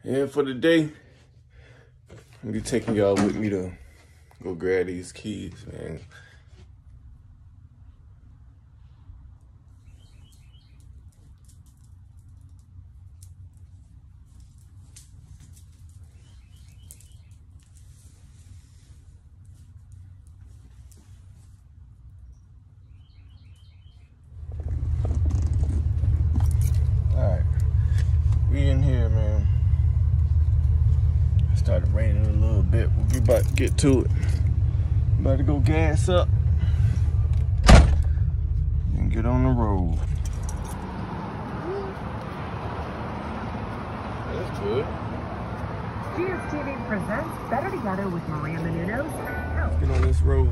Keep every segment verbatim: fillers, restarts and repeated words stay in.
And for the day, I'll be taking y'all with me to go grab these keys, man. We in here, man. It started raining a little bit. We about to get to it. About to go gas up and get on the road. That's good. G S T V presents Better Together with Maria Menounos. Let's get on this road.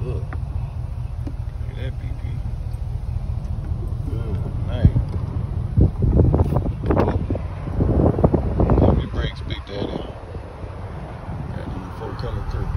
Look. Look at that B P. Good night. Whoa. Give me brakes, Big Daddy. Got these folk coming through.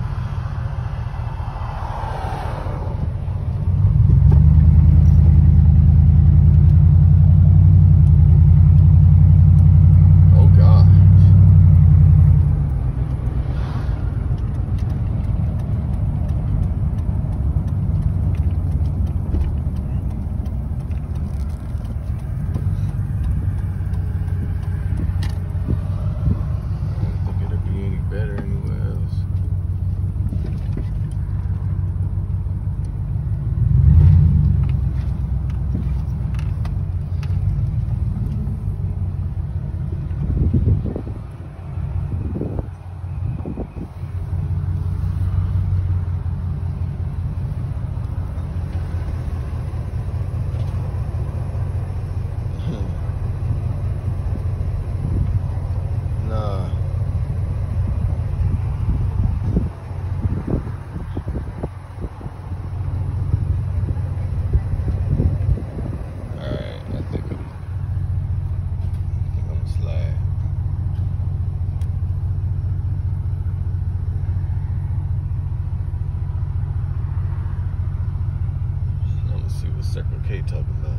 Circle K talking about.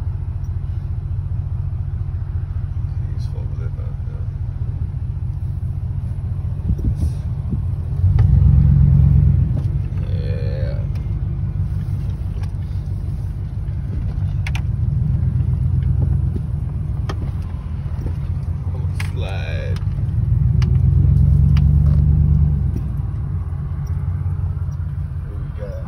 These folks live out there. Yeah. I'm gonna slide. What we got?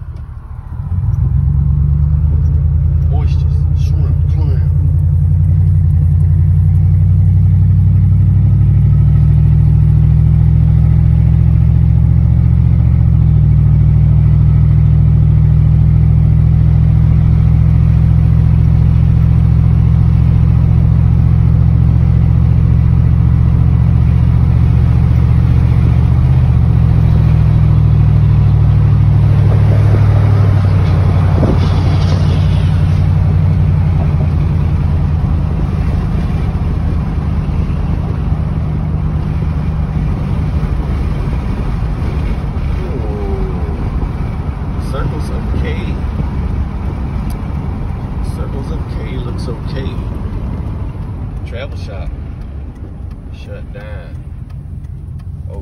Okay. Travel shop shut down. Oh.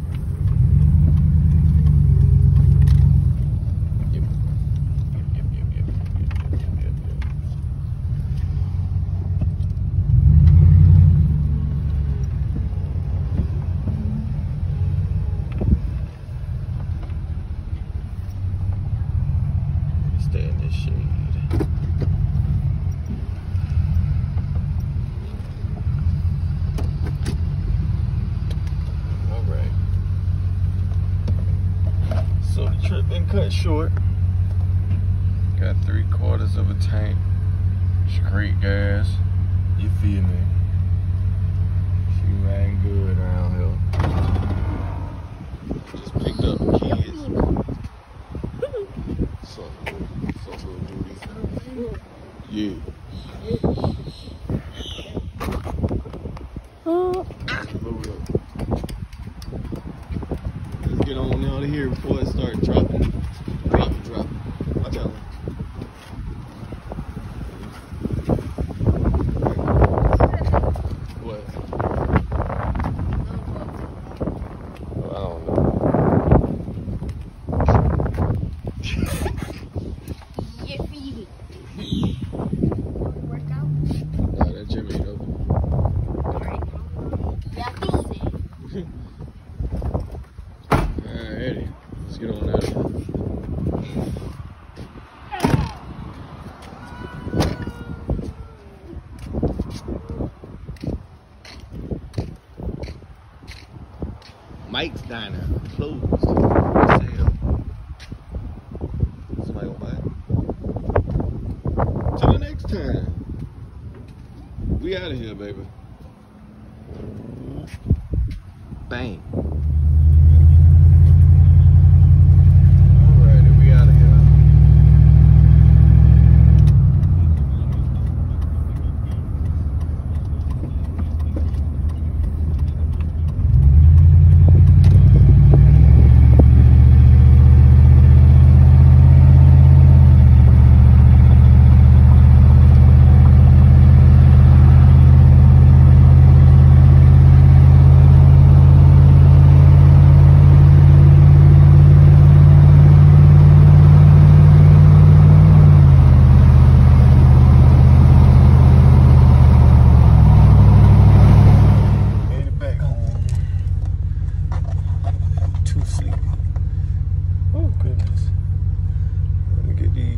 Yep. Yep, yep, yep, yep, yep, yep, yep, yep. Stay in this shade. So the trip been cut short. Got three quarters of a tank. Straight gas. You feel me? She ran good around here. Just picked up the kids. So, so little booties. Yeah. Let's get on out of here before it starts dropping. Dropping, dropping. Watch out. What? Well, I don't know. Workout? Nah, that gym ain't open. Alright. Yeah, I think Alrighty, let's get on out of here. Mike's Diner closed. Sale. Somebody gonna buy it? Till the next time. We out of here, baby. Bang. Alrighty, we out.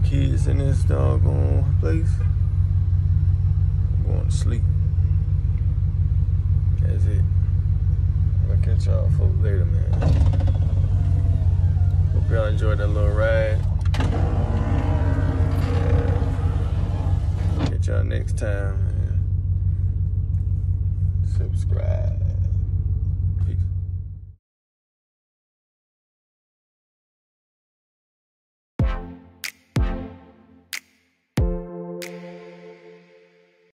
kids in this doggone place. I'm going to sleep. That's it. I'll catch y'all folks later, man. Hope y'all enjoyed that little ride. Yeah. Catch y'all next time.